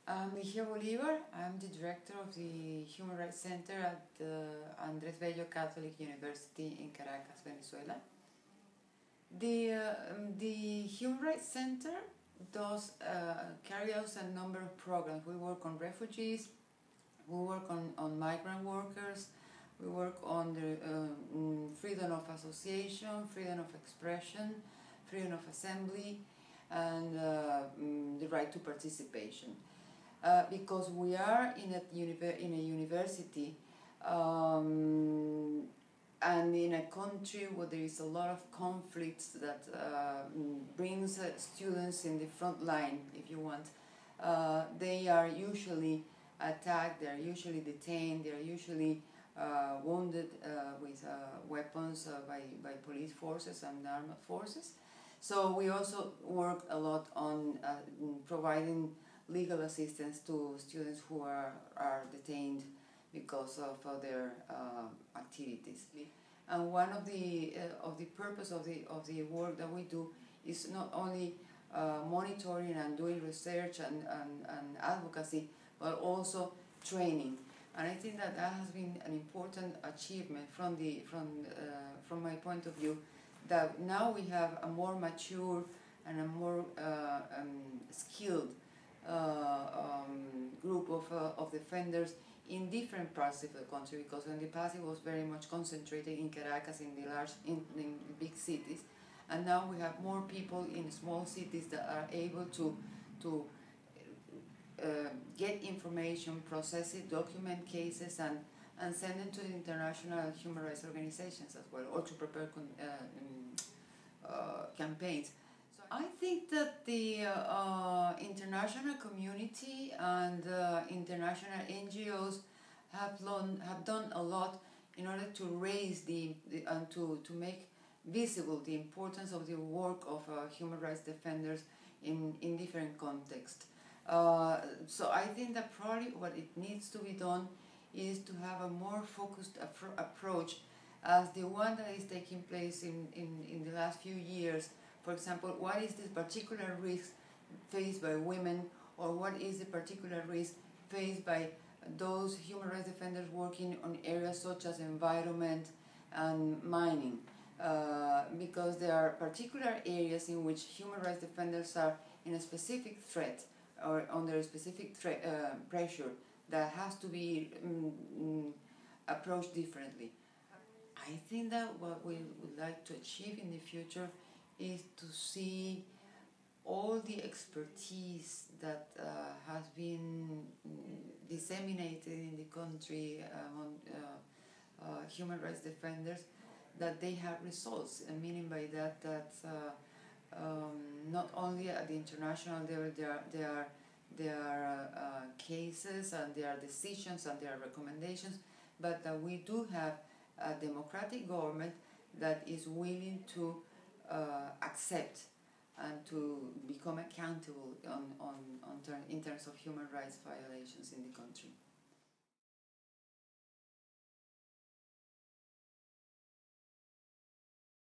I'm Ligia Bolivar. I'm the director of the Human Rights Center at the Andrés Bello Catholic University in Caracas, Venezuela. The Human Rights Center does carry out a number of programs. We work on refugees, we work on migrant workers, we work on the freedom of association, freedom of expression, freedom of assembly, and the right to participation. Because we are in a university and in a country where there is a lot of conflicts that brings students in the front line, if you want. They are usually attacked, they are usually detained, they are usually wounded with weapons by police forces and armed forces. So we also work a lot on providing legal assistance to students who are detained because of their activities. And one of the purpose of the work that we do is not only monitoring and doing research and advocacy, but also training. And I think that has been an important achievement from my point of view, that now we have a more mature and a more skilled group of defenders in different parts of the country, because in the past it was very much concentrated in Caracas, in the big cities, and now we have more people in small cities that are able to get information, process it, document cases, and send them to the international human rights organizations as well, or to prepare campaigns. I think that the international community and international NGOs have done a lot in order to raise and to make visible the importance of the work of human rights defenders in different contexts. So I think that probably what it needs to be done is to have a more focused approach, as the one that is taking place in the last few years. For example, what is the particular risk faced by women, or what is the particular risk faced by those human rights defenders working on areas such as environment and mining? Because there are particular areas in which human rights defenders are in a specific threat or under a specific pressure that has to be approached differently. I think that what we would like to achieve in the future is to see all the expertise that has been disseminated in the country among human rights defenders, that they have results, and meaning by that not only at the international level there are cases and there are decisions and there are recommendations, but that we do have a democratic government that is willing to accept and to become accountable in terms of human rights violations in the country.